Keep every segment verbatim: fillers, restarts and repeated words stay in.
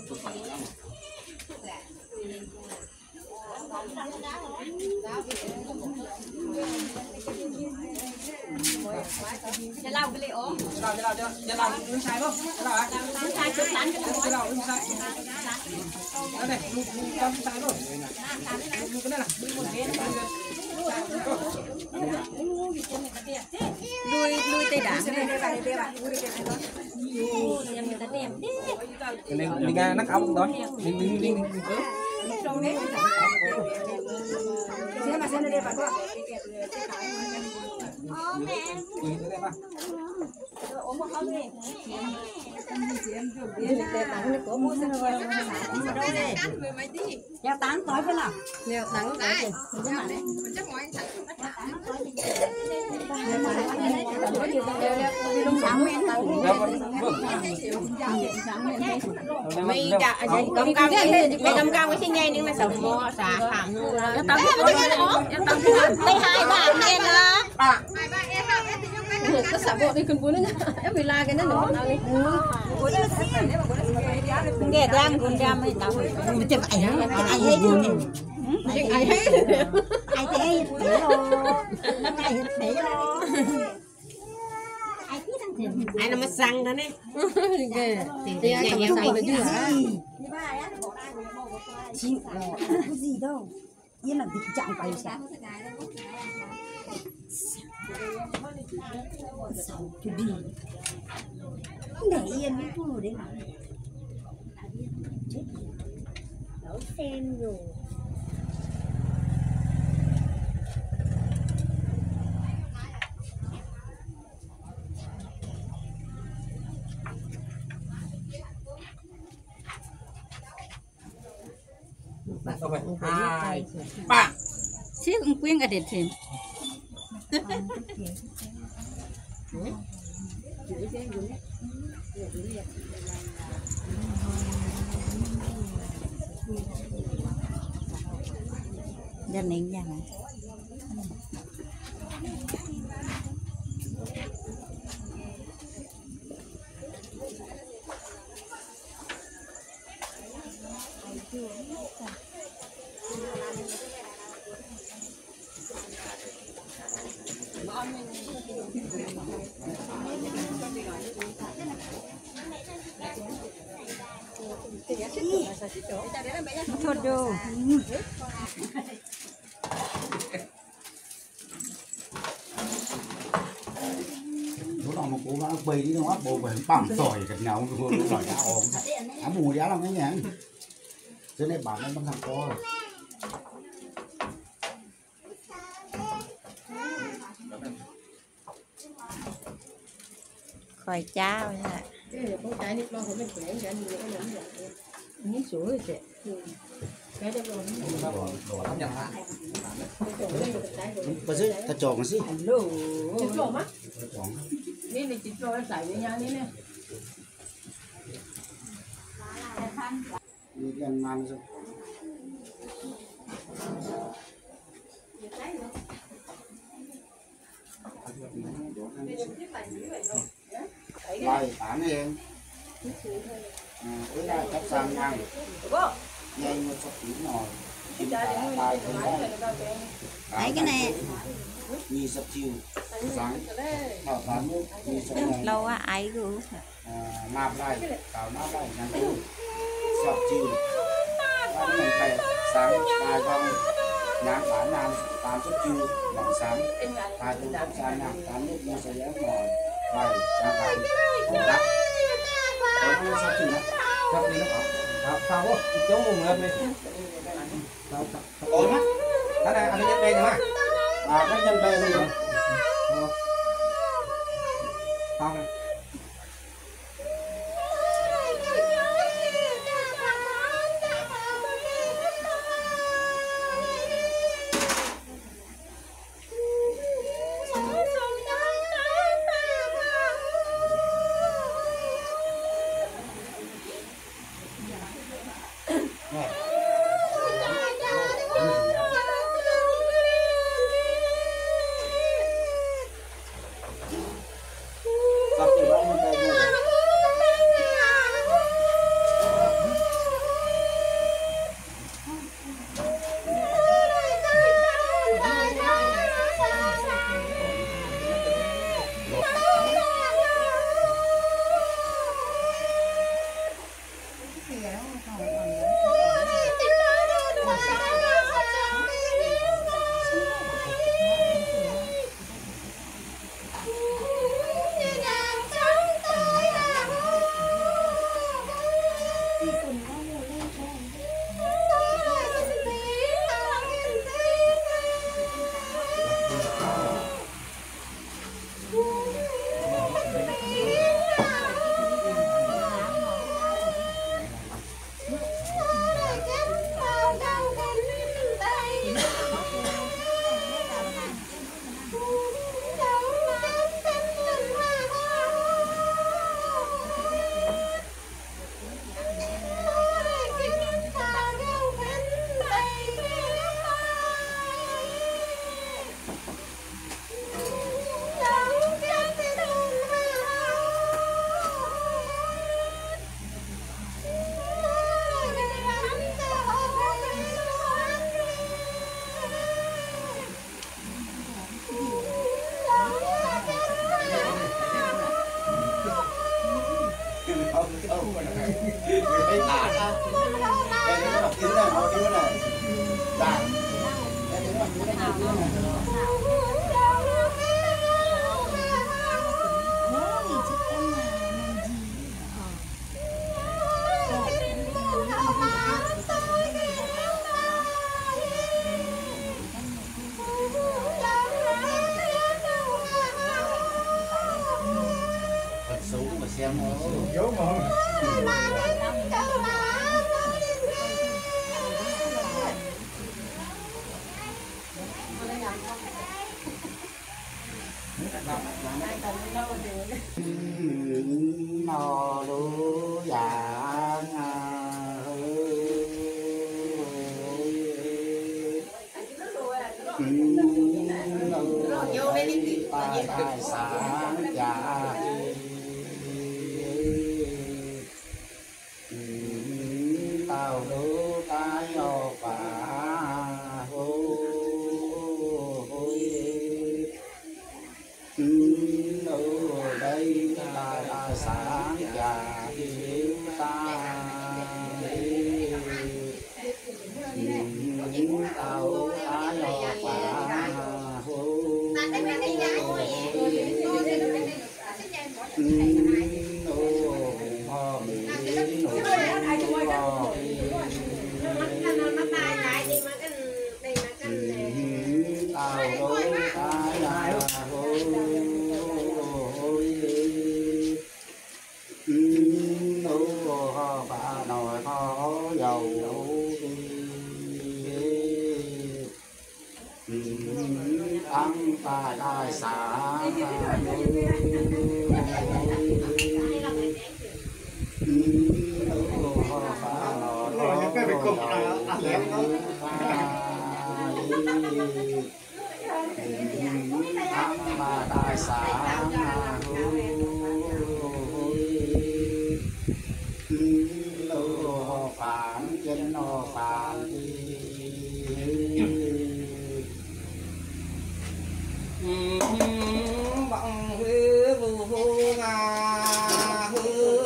จะเล่าไปเลยโอ้จะเล่าจะเล่าจะเล่าลูกชายป่ะจะเล่าอ่ะลูกชายชุดหลานจะเล่าลูกชายแล้วเนี่ยลูกลูกเจ้าลูกชายป่ะลูกก็นั่นแหละลูกคนนี้ลุยลุยtay đảng đi ra nắp ống đó đi đi đi đi xem mà xem đây bạn có ốm một không đi Leo tán tối phải nào? Leo tán tối thì mình chắc đấy. Mình chắc ngoài sẵn mình bắt mày chả cầm cam mày cầm cam cái xin ngay nhưng mà sợ mua xả hàng luôn đó. Tao biết cái gì đó. Tao biết đây hai ba em là. Hai ba em đâu em thì nhung cái. Cái xả bộ đi cần cuốn nữa nhá. Em bị la cái nó nữa nào đi. Nghe đang cuốn đam hay tao. Mình chụp ảnh đó. Ai hết rồi. Ai hết. Ai thế thế rồi. Ai hết thế rồi. Ai nó mà sang đó nè. Thì ai nó mà sang được chứ hả? Chị có gì đâu. Yên là tình trạng phải sao? Sao cái gì? Để yên cái cô đấy mà. Đâu xem rồi. hai ba Xíu cũng quyên cả đẹp thêm. Giờ này ra mà. Thôi đâu. Lúc nào mà cô bác bày đi nó bộ bày bằng sỏi cái nào cũng luôn sỏi đã ổn. Á mù giá làm cái nhá. Cho nên bảo nó bằng thằng co. Khỏi cháo nha. Con trái nít lo của mình khỏe cái gì nó nắm vậy. Nhín sủi rồi chị. Cái đó rồi. Đồ lắm nhá. Bây giờ ta chọn cái gì? Hello. Chích lỗ má. Chọn. Nên này chích lỗ em xài với nhau nè. Đi gần mang rồi. Rồi tán đi em. Với lại chắc sang ăn. Nhanh một chút tí nồi. Bài không có. Đấy cái này. Mì sập chiều. Sáng. Thảo bán nước. Mì sập này. Lâu á ấy cứ. Nạp lại. Cào nạp lại. Nhắn tư. Sập chiều. Bán mình phải sáng. Bài vòng. Nhán bán làm. Bán sập chiều. Bằng sáng. Bài tôi sắp sang nhạc. Bán nước. Nó sẽ dễ ngồi. Bài. Sáng bán. Đắp. Nó sắp chiều đó. Sắp đi nó có. Sao quá? Chống mùng lên đi. Ôi mắt. Cái này anh đi nhân bê nữa mà. À cái nhân bê luôn rồi. Sao này? Sắp Cái tạt á, cái này nó tiếng này, nó tiếng này, tạt, cái này nó tiếng này. Thật xấu mà xem nó dấu mà. Nó lú dạng tài tài sản giả tao lú tai ô phá ở đây là tài sản và yêu ta tao ta lo phá tao đối ta là nô bà nồi kho dầu tăng tài tài sản tăng bà tài sản lô phản chân lô phản bằng hư vu hư nga hư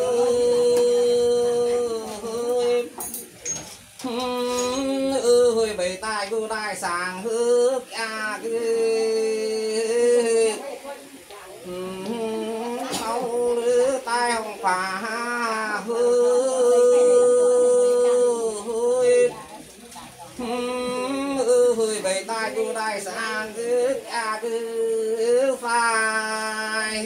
hư hư bầy tai cô tai sàng hư a hư sau lư tai hồng phà hư hư bầy tai cô tai sàng hư a hư phai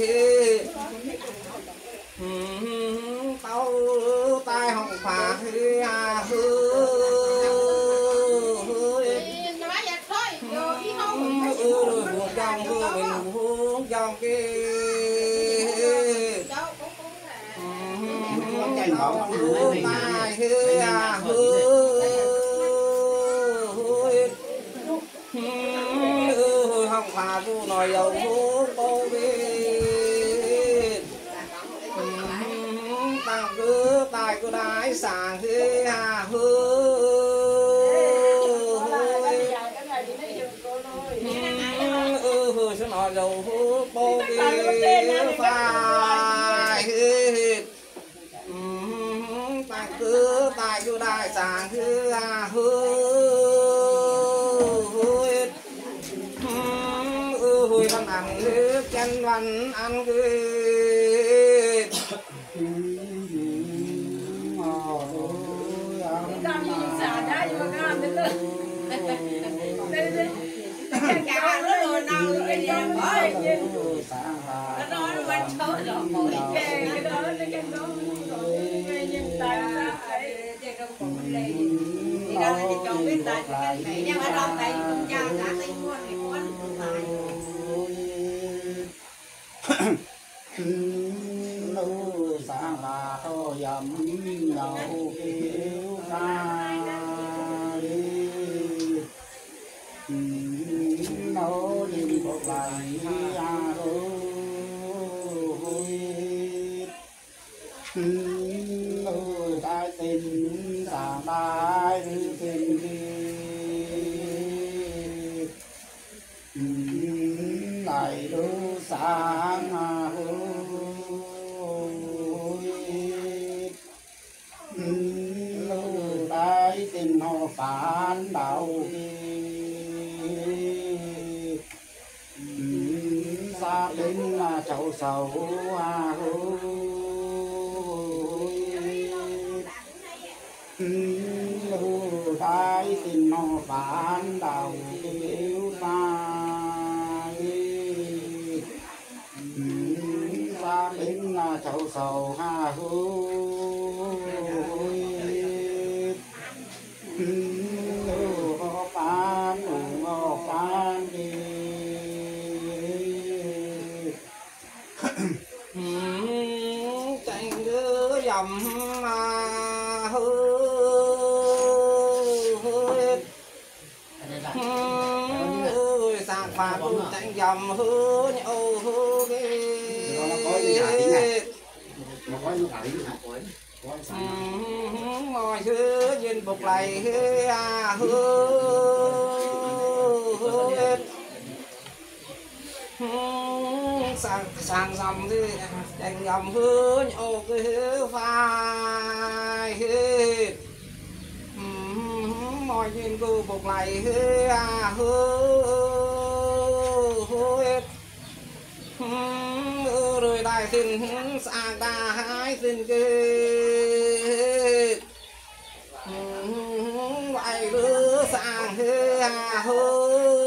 tao tai hồng phà hư a hư trong hư mình huống trong kia hư tai hư a hư hư hồng phà vu nồi dầu huống bô biết tăng cứ tai cứ đái sàng hư a hư số nọ dầu hút bô đi phai tăng cứ đại du đại sáng hư à hư hư hư văn ăn hư chân văn ăn hư cả nó rồi nào cái gì ơi nó nói nó quanh số rồi mỗi cái cái đó nó cái đó cái nhân tài ra ấy cái công cụ này thì đâu thì chồng biết tại cái này nhưng mà đâu tại cũng cha đã tay mua thì con phải nô sang là thô yếm đầu kiêu ca nô đi bộ lại à ôi nô đại tình sang đại tình này đô sáng à ôi đại tình họ phán đầu gia đình là cháu sầu à ôi đại tình họ phán đầu kêu ta gia đình là cháu sầu ha ôi họ phán họ phán đi chạy cứ dầm mà hư hư sang pha tu chạy dầm hư nhậu hư ngồi hư nhìn bục lại hư à hư sang sang dầm thì chạy dầm hư nhậu hư phai hư mọi nhìn cô bục lại hư à hư rồi đại xin sang ta hai xin kê vậy hư sang hư à hư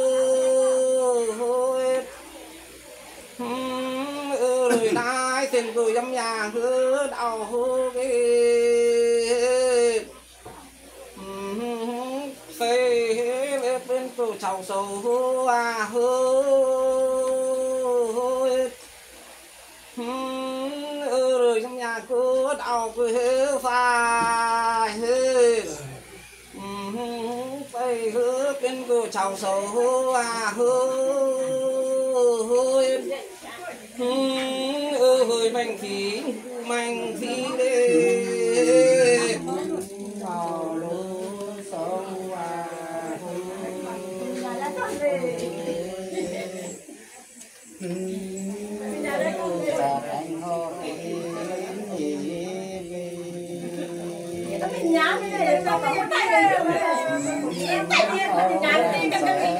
rồi đại xin cô dâm nhà hư đau hư phê bên cô chầu sầu hư à hư rồi trong nhà cứ đau cứ hư phai hư phê hư bên cô chầu sầu hư à hư hư mạnh phí mạnh phí đi vào lũ sâu à và anh họ nhá cái này tao phải tay này em tay kia mà nhá đi cái cái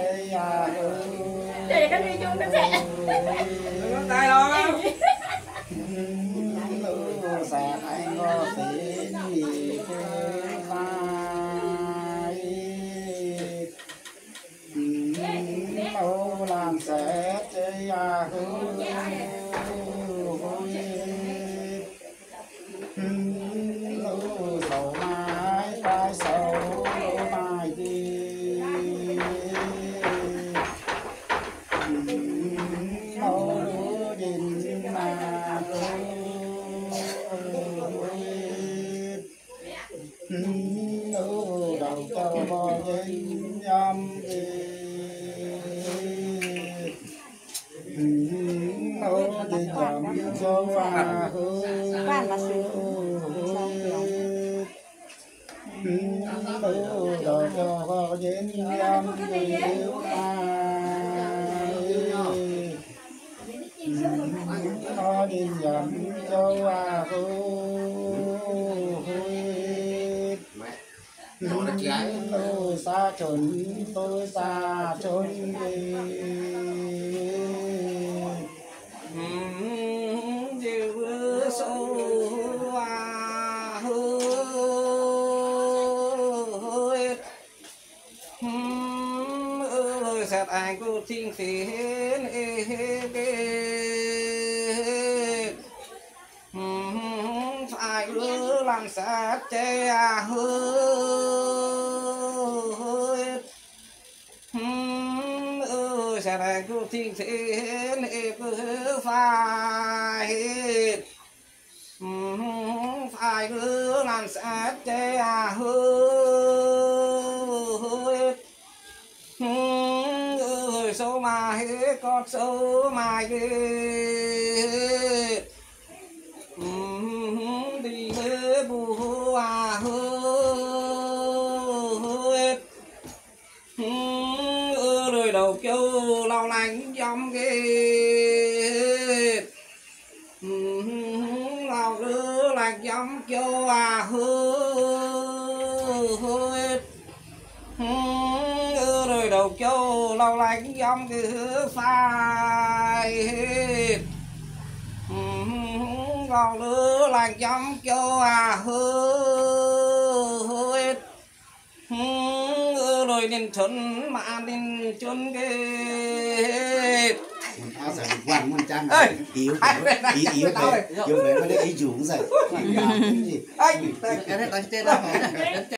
để cái đi chung nó sẽ tay đó và anh họ sẽ nghỉ vai ô làm sẽ chơi à hư sầu mai vai sầu mai đi ô nhìn mà ô đầu châu bò nhìn nhâm đi ô nhìn nhâm châu à hư ô đầu châu bò nhìn nhâm đi nó nhìn nhâm châu à hư tôi xa trốn tôi xa trốn điều số à hơi ơi sát anh cô thiên phiền phải ư làm sát che à hơi ơi sát anh cô thiên phiền phải phải ư làm sát che à hơi ơi số mà hết con số mà hết đi hết bù à hết rồi đầu kêu lau lạnh trong cái lau rửa lạnh trong kêu à hết rồi đầu châu lau lạnh trong cái phai lau rửa lạnh trong châu à hơi rồi nên chuẩn mà nên chuẩn cái mình áo giải quan mình trang yếu ý yếu về yếu về nó đấy ý dũng rồi anh cái này có tên là